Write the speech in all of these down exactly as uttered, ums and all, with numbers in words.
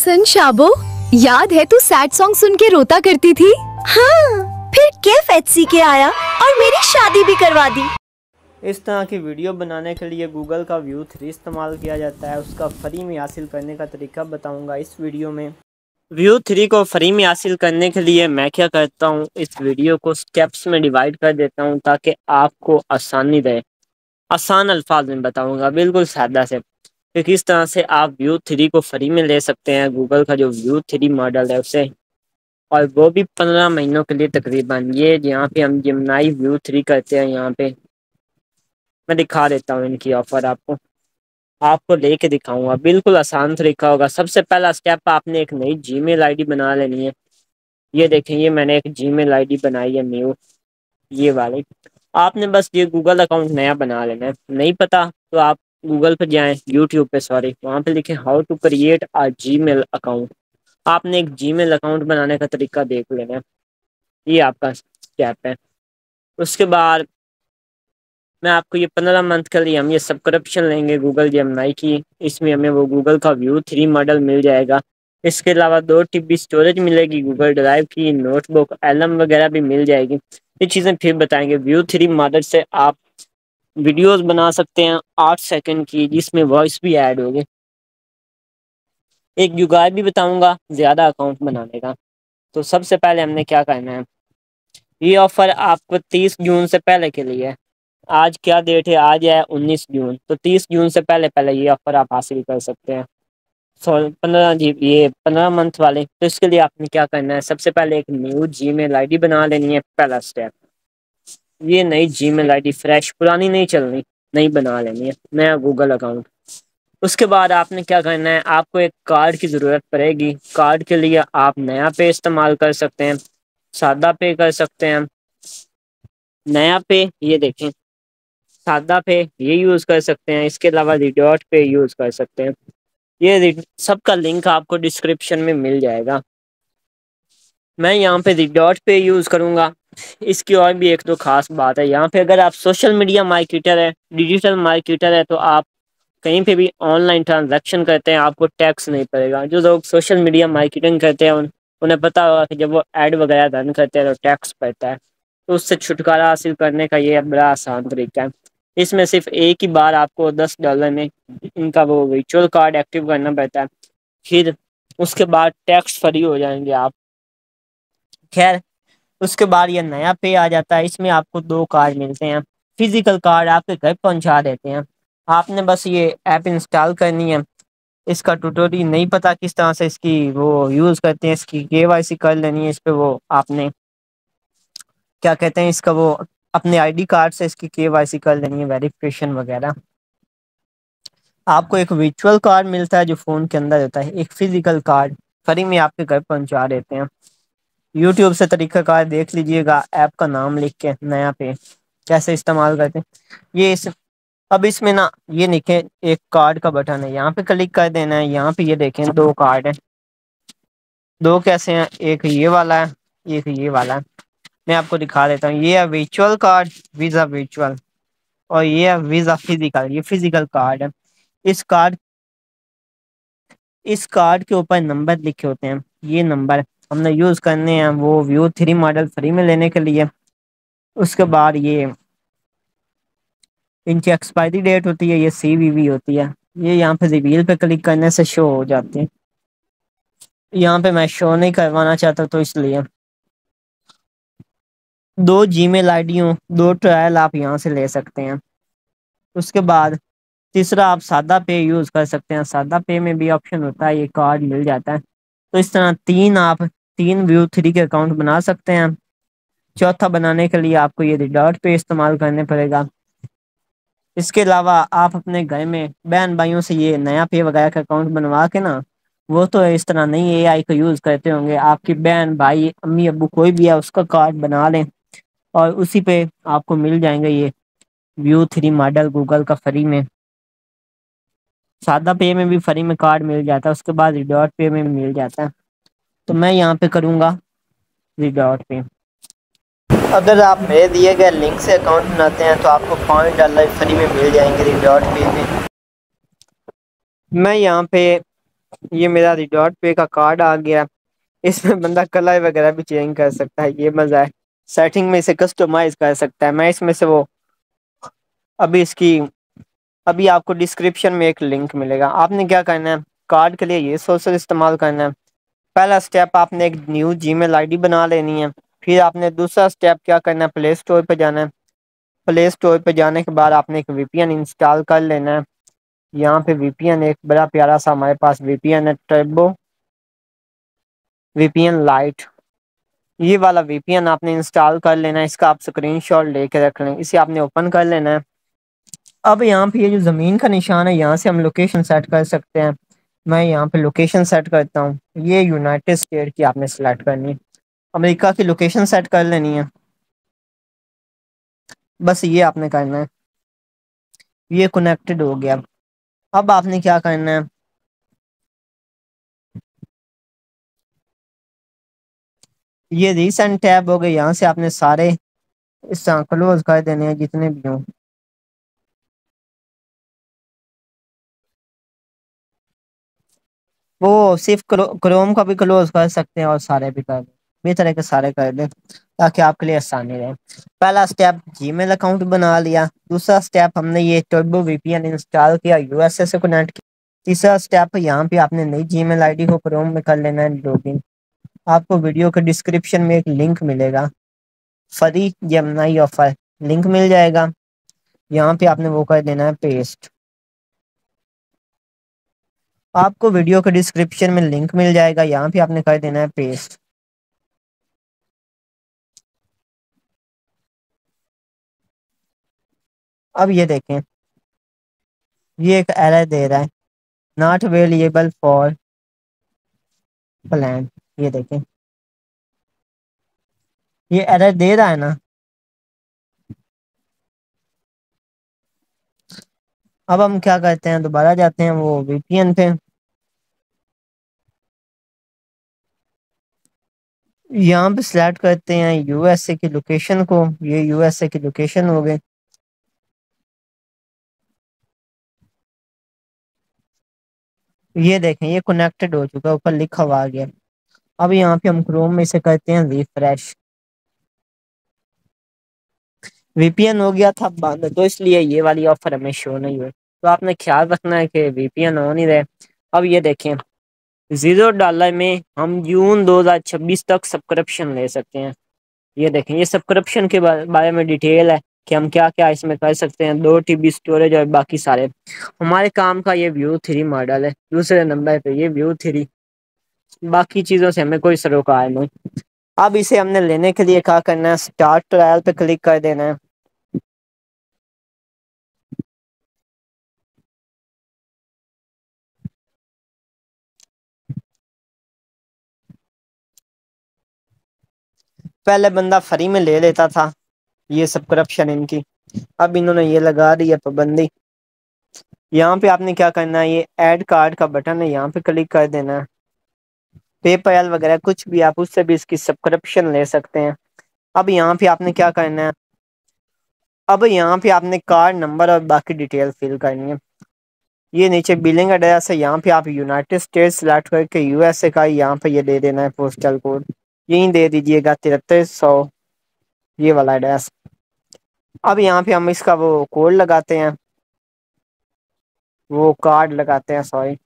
सुन शाबो, याद है तू सैड सॉन्ग सुन के रोता करती थी? हाँ, फिर कैफ एचसी के आया और मेरी शादी भी करवा दी। इस तरह की वीडियो बनाने के लिए गूगल का व्यू थ्री इस्तेमाल किया जाता है। उसका फ्री में हासिल करने का तरीका बताऊंगा इस वीडियो में। व्यू थ्री को फ्री में हासिल करने के लिए मैं क्या करता हूँ, इस वीडियो को स्टेप्स में डिवाइड कर देता हूँ ताकि आपको आसानी रहे। आसान अल्फाज में बताऊंगा, बिल्कुल सादा से, कि किस तरह से आप व्यू थ्री को फ्री में ले सकते हैं, गूगल का जो व्यू थ्री मॉडल है उसे, और वो भी पंद्रह महीनों के लिए तकरीबन। ये यहाँ पे हम जिमनाई व्यू थ्री करते हैं, यहाँ पे मैं दिखा देता हूँ इनकी ऑफर आपको आपको लेके दिखाऊंगा। बिल्कुल आसान तरीका होगा। सबसे पहला स्टेप, आपने एक नई जीमेल आईडी बना लेनी है। ये देखें, ये मैंने एक जीमेल आईडी बनाई है न्यू, ये वाली। आपने बस ये गूगल अकाउंट नया बना लेना है। नहीं पता तो आप गूगल पे जाएं, यूट्यूब पे सॉरी, वहाँ पे लिखें how to create a Gmail account. आपने एक जीमेल अकाउंट बनाने का तरीका देख लेना है। ये आपका स्टेप है। उसके बाद मैं आपको ये पंद्रह मंथ के लिए हम ये सब्सक्रिप्शन लेंगे गूगल जेमिनी की। इसमें हमें वो गूगल का व्यू थ्री मॉडल मिल जाएगा। इसके अलावा दो टीबी स्टोरेज मिलेगी गूगल ड्राइव की, नोटबुक एलम वगैरह भी मिल जाएगी। ये चीज़ें फिर बताएंगे। व्यू थ्री मॉडल से आप वीडियोस बना सकते हैं आठ सेकंड की, जिसमें वॉइस भी ऐड होगी। एक जुगाड़ भी बताऊंगा ज़्यादा अकाउंट बनाने का। तो सबसे पहले हमने क्या करना है, ये ऑफ़र आपको तीस जून से पहले के लिए है। आज क्या डेट है, आज है उन्नीस जून, तो तीस जून से पहले पहले ये ऑफ़र आप हासिल कर सकते हैं। सो पंद्रह जी ये पंद्रह मंथ वाले। तो इसके लिए आपने क्या करना है, सबसे पहले एक न्यू जीमेल आईडी बना लेनी है। पहला स्टेप, ये नई जीमेल आईडी फ्रेश, पुरानी नहीं चलनी, नई बना लेनी है, नया गूगल अकाउंट। उसके बाद आपने क्या करना है, आपको एक कार्ड की ज़रूरत पड़ेगी। कार्ड के लिए आप नया पे इस्तेमाल कर सकते हैं, सादा पे कर सकते हैं। नया पे ये देखें, सादा पे ये यूज़ कर सकते हैं। इसके अलावा रिडॉट पे यूज़ कर सकते हैं। ये सबका लिंक आपको डिस्क्रिप्शन में मिल जाएगा। मैं यहाँ पे रिडॉट पे यूज़ करूँगा। इसकी और भी एक तो ख़ास बात है, यहाँ पे अगर आप सोशल मीडिया मार्केटर है, डिजिटल मार्केटर है, तो आप कहीं पे भी ऑनलाइन ट्रांजैक्शन करते हैं, आपको टैक्स नहीं पड़ेगा। जो लोग सोशल मीडिया मार्केटिंग करते हैं उन, उन्हें पता होगा कि जब वो ऐड वगैरह रन करते हैं तो टैक्स पड़ता है। तो उससे छुटकारा हासिल करने का ये बड़ा आसान तरीका है। इसमें सिर्फ एक ही बार आपको दस डॉलर में इनका वो वर्चुअल कार्ड एक्टिव करना पड़ता है, फिर उसके बाद टैक्स फ्री हो जाएंगे आप। खैर, उसके बाद ये नया पे आ जाता है। इसमें आपको दो कार्ड मिलते हैं। फिजिकल कार्ड आपके घर पहुंचा देते हैं। आपने बस ये ऐप इंस्टॉल करनी है। इसका ट्यूटोरियल नहीं पता किस तरह से इसकी वो यूज़ करते हैं, इसकी केवाईसी कर लेनी है। इस पे वो आपने क्या कहते हैं, इसका वो अपने आईडी कार्ड से इसकी केवाईसी कर लेनी है, वेरिफिकेशन वगैरह। आपको एक वर्चुअल कार्ड मिलता है जो फ़ोन के अंदर होता है। एक फिजिकल कार्ड फ्री में आपके घर पहुंचा देते हैं। यूट्यूब से तरीक़ाकार देख लीजिएगा, ऐप का नाम लिख के नया पे कैसे इस्तेमाल करते हैं। ये इस अब इसमें ना ये देखें, एक कार्ड का बटन है, यहाँ पे क्लिक कर देना है। यहाँ पे ये देखें दो कार्ड हैं। दो कैसे हैं, एक ये वाला है, एक ये वाला है। मैं आपको दिखा देता हूँ। ये है वर्चुअल कार्ड, वीज़ा वर्चुअल, और ये है वीज़ा फिजिकल, ये फिजिकल कार्ड है। इस कार्ड इस कार्ड के ऊपर नंबर लिखे होते हैं। ये नंबर हमने यूज़ करने हैं वो व्यू थ्री मॉडल फ्री में लेने के लिए। उसके बाद ये इनकी एक्सपायरी डेट होती है, ये सी वी वी होती है। ये यहाँ पे रिवील पे क्लिक करने से शो हो जाते हैं। यहाँ पे मैं शो नहीं करवाना चाहता, तो इसलिए दो जीमेल आईडियों दो ट्रायल आप यहाँ से ले सकते हैं। उसके बाद तीसरा, आप सादा पे यूज़ कर सकते हैं। सादा पे में भी ऑप्शन होता है, ये कार्ड मिल जाता है। तो इस तरह तीन आप तीन व्यू थ्री के अकाउंट बना सकते हैं। चौथा बनाने के लिए आपको ये रिडॉट पे इस्तेमाल करने पड़ेगा। इसके अलावा आप अपने घर में बहन भाइयों से ये नया पे वगैरह का अकाउंट बनवा के ना, वो तो इस तरह नहीं ए आई का यूज़ करते होंगे, आपकी बहन भाई अम्मी अब्बू कोई भी है उसका कार्ड बना लें, और उसी पे आपको मिल जाएंगे ये व्यू थ्री मॉडल गूगल का फ्री में। सादा पे में भी फ्री में कार्ड मिल जाता है, उसके बाद रिडॉट पे में मिल जाता है। तो मैं यहाँ पे करूँगा रिडॉट पे। अगर आप मेरे दिए गए लिंक से अकाउंट बनाते हैं तो आपको पाँच डॉलर फ्री में मिल जाएंगे रिडॉट पे में। मैं यहाँ पे یہ میرا ریڈارٹ پے کا کارڈ آ گیا، اس میں بندہ کلر وغیرہ بھی چینج کر سکتا ہے، یہ مزہ ہے، سیٹنگ میں اسے کسٹمائز کر سکتا ہے۔ میں اس میں سے وہ ابھی اس کی ابھی آپ کو ڈسکرپشن میں ایک لنک ملے گا، آپ نے کیا کرنا ہے، کارڈ کے لیے یہ سوسل استعمال کرنا ہے۔ پہلا اسٹیپ آپ نے ایک new G mile I D بنا لینی ہے، پھر آپ نے دوسرا اسٹیپ کیا کرنا ہے، پلے اسٹور پہ جانا ہے، پلے اسٹور پہ جانے کے بعد آپ نے ایک وی پی این انسٹال کر لینا ہے۔ یہاں پہ وی پی این ایک بڑا پیارا سا ہمارے پاس وی پی این ہے، turbo V P N lite, یہ والا وی پی این آپ نے انسٹال کر لینا ہے، اس کا آپ اسکرین شاٹ لے کے رکھ لیں، اسے آپ نے اوپن کر لینا ہے۔ اب یہاں پہ یہ جو زمین کا نشان ہے، یہاں سے ہم لوکیشن سیٹ کر سکتے ہیں، میں یہاں پہ لوکیشن سیٹ کرتا ہوں، یہ یونائٹڈ اسٹیٹ کی آپ نے سلیکٹ کرنی ہے، امریکہ کی لوکیشن سیٹ کر لینی ہے، بس یہ آپ نے کرنا ہے، یہ کنیکٹڈ ہو گیا۔ اب آپ نے کیا کرنا ہے، یہ ریسنٹ ٹیب ہو گئے، یہاں سے آپ نے سارے اس طرح کلوز کر دینے ہیں جتنے بھی ہوں، وہ صرف کروم کا بھی کلوز کر سکتے ہیں اور سارے بھی کر دیں، بے طرح کے سارے کر دیں تاکہ آپ کے لیے آسانی رہے۔ پہلا اسٹیپ جی میل اکاؤنٹ بنا لیا، دوسرا اسٹیپ ہم نے یہ turbo V P N install کیا، یو ایس اے سے کنیکٹ کیا، تیسرا اسٹیپ یہاں پہ آپ نے نئی جی میل آئی ڈی کو کروم میں کر لینا ہے لاگ ان۔ آپ کو ویڈیو کے ڈسکرپشن میں ایک لنک ملے گا، فری جیمنائی آفر لنک مل جائے گا، یہاں پہ آپ نے وہ کر دینا ہے پیسٹ، آپ کو ویڈیو کے ڈسکرپشن میں لنک مل جائے گا، یہاں پہ آپ نے کر دینا ہے پیسٹ۔ اب یہ دیکھیں، یہ ایک ایرر دے رہا ہے، ناٹ اویلیبل فار پلان، یہ دیکھیں یہ ایرر دے رہا ہے نا۔ اب ہم کیا کرتے ہیں، دوبارہ جاتے ہیں وہ وی پی این پہ، یہاں پہ سلیکٹ کرتے ہیں یو ایس اے کی لوکیشن کو، یہ یو ایس اے کی لوکیشن ہو گئے، یہ دیکھیں یہ کنیکٹڈ ہو چکا ہے، اوپر لکھا ہوا آ گیا۔ اب یہاں پہ ہم کروم میں سے کرتے ہیں ریفریش، وی پی این ہو گیا تھا بند، تو اس لیے یہ والی آفر ہمیں شو نہیں ہوئی، تو آپ نے خیال رکھنا ہے کہ وی پی این ہو نہیں رہے۔ اب یہ دیکھیں زیرو ڈالر میں ہم جون دو ہزار چھبیس تک سبسکرپشن لے سکتے ہیں، یہ دیکھیں یہ سبسکرپشن کے بارے میں ڈیٹیل ہے کہ ہم کیا کیا اس میں کر سکتے ہیں، دو ٹی بی اسٹوریج اور باقی سارے ہمارے کام کا۔ یہ ویو تھری ماڈل ہے، دوسرے نمبر پہ یہ ویو تھری، باقی چیزوں سے ہمیں کوئی سروکار نہیں۔ اب اسے ہم نے لینے کے لیے کیا کرنا ہے، اسٹارٹ ٹرائل پہ کلک کر دینا ہے، پہلے بندہ فری میں لے لیتا تھا یہ سب کرپشن ان کی، اب انہوں نے یہ لگا دی ہے پابندی۔ یہاں پہ آپ نے کیا کرنا ہے، یہ ایڈ کارڈ کا بٹن ہے، یہاں پہ کلک کر دینا ہے، پے پیل وغیرہ کچھ بھی آپ اس سے بھی اس کی سبسکرپشن لے سکتے ہیں۔ اب یہاں پہ آپ نے کیا کرنا ہے، اب یہاں پہ آپ نے کارڈ نمبر اور باقی ڈیٹیل فل کرنی ہے، یہ نیچے بلنگ ایڈریس ہے، یہاں پہ آپ یونائٹیڈ اسٹیٹس سلیکٹ کر کے یو ایس اے کا یہاں پہ یہ دے دینا ہے پوسٹل کوڈ، یہیں دے دیجئے گا ترتیس سو، یہ والا ایڈریس۔ اب یہاں پہ ہم اس کا وہ کوڈ لگاتے ہیں، وہ کارڈ لگاتے ہیں سوری،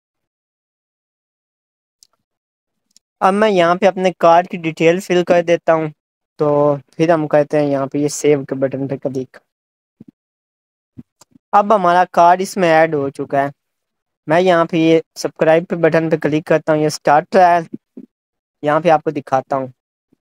اب میں یہاں پہ اپنے کارڈ کی ڈیٹیل فل کر دیتا ہوں، تو پھر ہم کہتے ہیں یہاں پہ یہ سیو کے بٹن پہ کلک۔ اب ہمارا کارڈ اس میں ایڈ ہو چکا ہے، میں یہاں پہ یہ سبسکرائب پہ بٹن پہ کلک کرتا ہوں، یہ اسٹارٹ ٹرائل یہاں پہ آپ کو دکھاتا ہوں۔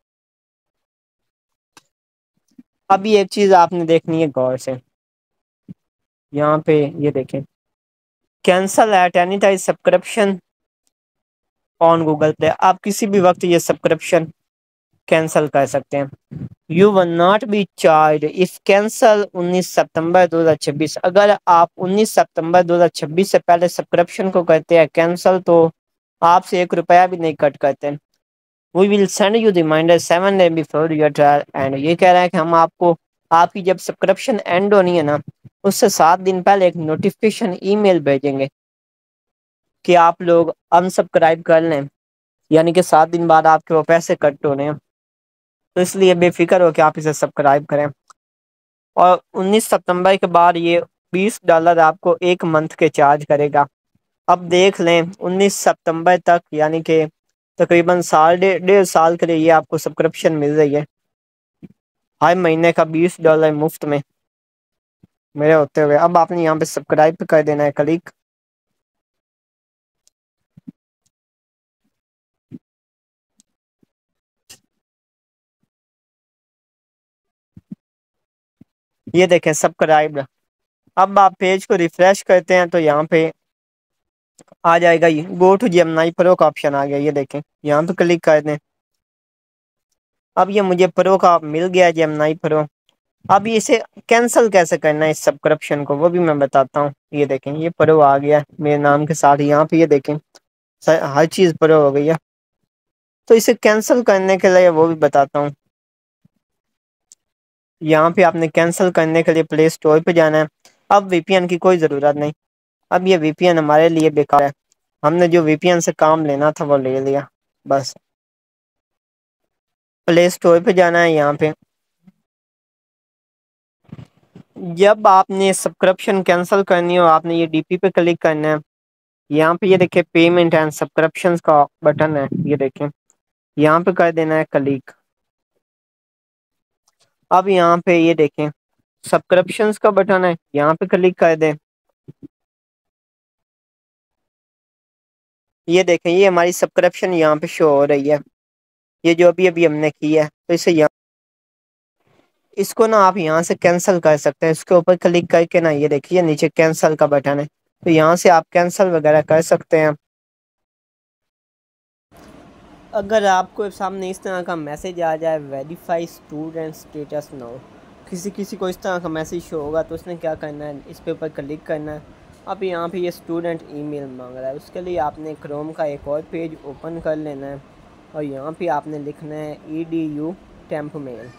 ابھی ایک چیز آپ نے دیکھنی ہے غور سے، یہاں پہ یہ دیکھیں cancel at any time subscription on Google پہ، آپ کسی بھی وقت یہ سبسکرپشن کینسل کر سکتے ہیں۔ You will not be charged if cancel انیس ستمبر دو ہزار چھبیس، اگر آپ انیس ستمبر دو ہزار چھبیس سے پہلے سبسکرپشن کو کرتے ہیں کینسل تو آپ سے ایک روپیہ بھی نہیں کٹ کرتے۔ We will send you reminder seven days before your trial and یہ کہہ رہا ہے کہ ہم آپ کو آپ کی جب سبسکرپشن اینڈ ہونی ہے نا، اس سے سات دن پہلے ایک نوٹیفیکیشن ای میل بھیجیں گے کہ آپ لوگ انسبسکرائب کر لیں، یعنی کہ سات دن بعد آپ کے وہ پیسے کٹ ہونے ہیں، تو اس لیے بے فکر ہو کہ آپ اسے سبسکرائب کریں۔ اور انیس ستمبر کے بعد یہ بیس ڈالر آپ کو ایک منتھ کے چارج کرے گا۔ اب دیکھ لیں انیس ستمبر تک، یعنی کہ تقریباً سال ڈیڑھ ڈیڑھ سال کے لیے یہ آپ کو سبسکرپشن مل رہی ہے، ہر مہینے کا بیس ڈالر مفت میں میرے ہوتے ہوئے۔ اب آپ نے یہاں پہ سبسکرائب پہ کر دینا ہے کلک۔ یہ دیکھیں سبسکرائب۔ اب آپ پیج کو ریفریش کرتے ہیں تو یہاں پہ آ جائے گا یہ گو ٹو جیمنائی پرو کا آپشن آ گیا، یہ دیکھیں یہاں پہ کلک کر دیں۔ اب یہ مجھے پرو کا مل گیا جیمنائی پرو۔ اب اسے کینسل کیسے کرنا ہے اس سبسکرپشن کو، وہ بھی میں بتاتا ہوں۔ یہ دیکھیں یہ پرو آ گیا میرے نام کے ساتھ، یہاں پہ یہ دیکھیں ہر چیز پرو ہو گئی ہے۔ تو اسے کینسل کرنے کے لیے وہ بھی بتاتا ہوں۔ یہاں پہ آپ نے کینسل کرنے کے لیے پلے اسٹور پہ جانا ہے۔ اب وی پی این کی کوئی ضرورت نہیں، اب یہ وی پی این ہمارے لیے بیکار ہے، ہم نے جو وی پی این سے کام لینا تھا وہ لے لیا بس۔ پلے اسٹور پہ جانا ہے، یہاں پہ جب آپ نے سبسکرپشن کینسل کرنی ہو آپ نے یہ ڈی پی پہ کلک کرنا ہے۔ یہاں پہ یہ دیکھیں پیمنٹ اینڈ سبسکرپشنز کا بٹن ہے، یہ دیکھیں یہاں پہ کر دینا ہے کلک۔ اب یہاں پہ یہ دیکھیں سبسکرپشنز کا بٹن ہے، یہاں پہ کلک کر دیں۔ یہ دیکھیں یہ ہماری سبسکرپشن یہاں پہ شو ہو رہی ہے، یہ جو ابھی ابھی ہم نے کی ہے، تو اسے یہاں اس کو نا آپ یہاں سے کینسل کر سکتے ہیں۔ اس کے اوپر کلک کر کے نا یہ دیکھیے نیچے کینسل کا بٹن ہے، تو یہاں سے آپ کینسل وغیرہ کر سکتے ہیں۔ اگر آپ کو سامنے اس طرح کا میسج آ جائے ویریفائی اسٹوڈنٹ اسٹیٹس نو، کسی کسی کو اس طرح کا میسج شو ہوگا تو اس نے کیا کرنا ہے، اس پہ اوپر کلک کرنا ہے۔ اب یہاں پہ یہ اسٹوڈنٹ ای میل مانگ رہا ہے، اس کے لیے آپ نے کروم کا ایک اور پیج اوپن کر لینا ہے، اور یہاں پہ آپ نے لکھنا ہے E D U temp mail.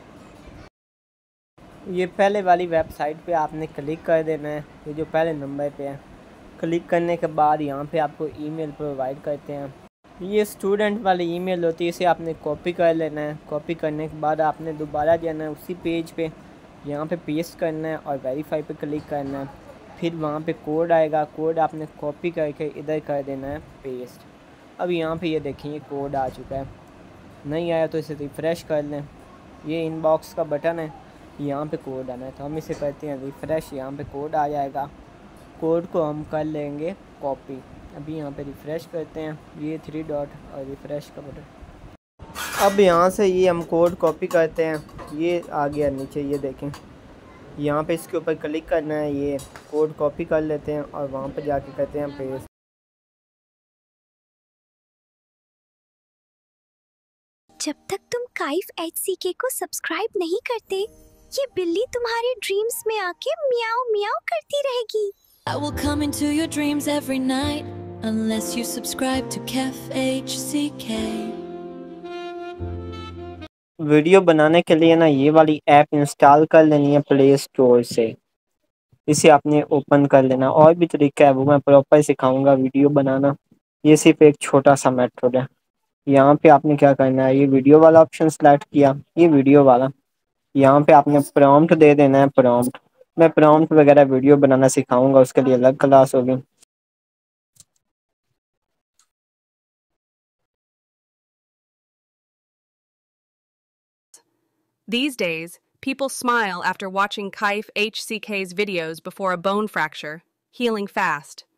یہ پہلے والی ویب سائٹ پہ آپ نے کلک کر دینا ہے، یہ جو پہلے نمبر پہ ہے۔ کلک کرنے کے بعد یہاں پہ آپ کو ای میل پرووائڈ کرتے ہیں، یہ اسٹوڈنٹ والی ای میل ہوتی ہے، اسے آپ نے کاپی کر لینا ہے۔ کاپی کرنے کے بعد آپ نے دوبارہ جانا ہے اسی پیج پہ، یہاں پہ پیسٹ کرنا ہے اور ویریفائی پہ کلک کرنا ہے۔ پھر وہاں پہ کوڈ آئے گا، کوڈ آپ نے کاپی کر کے ادھر کر دینا ہے پیسٹ۔ اب یہاں پہ یہ دیکھیں یہ کوڈ آ چکا ہے، نہیں آیا تو اسے ریفریش کر لیں، یہ ان باکس کا بٹن ہے، یہاں پہ کوڈ آنا ہے، تو ہم اسے کرتے ہیں ریفریش، یہاں پہ کوڈ آ جائے گا، کوڈ کو ہم کر لیں گے کاپی۔ ابھی یہاں پہ ریفریش کرتے ہیں، یہ تھری ڈاٹ اور ریفریش کا بٹن۔ اب یہاں سے یہ ہم کوڈ کاپی کرتے ہیں، یہ آ گیا نیچے، یہ دیکھیں یہاں پہ اس کے اوپر کلک کرنا ہے، یہ کوڈ کاپی کر لیتے ہیں اور وہاں پہ جا کے کرتے ہیں پیسٹ۔ جب تک تم کائف ایچ سی کے کو سبسکرائب نہیں کرتے یہ بلی تمہارے ڈریمز میں آ کے میاؤ میاؤ کرتی رہے گی۔ I will come into your dreams every night unless you subscribe to Kef H C K. Video بنانے کے لیے نا یہ والی ایپ انسٹال کر لینی ہے پلے اسٹور سے، اسے آپ نے اوپن کر لینا۔ اور بھی طریقہ ہے وہ میں پراپر سکھاؤں گا ویڈیو بنانا، یہ صرف ایک چھوٹا سا میتھڈ ہے۔ یہاں پہ آپ نے کیا کرنا ہے، یہ ویڈیو والا آپشن سلیکٹ کیا، یہ ویڈیو والا، یہاں پہ آپ نے پرومپٹ دے دینا ہے۔ پرومپٹ میں پرومپٹ وغیرہ ویڈیو بنانا سکھاؤں گا، اس کے لیے الگ کلاس ہوگی۔ These days, people smile after watching Kaif H C K's videos before a bone fracture, healing fast.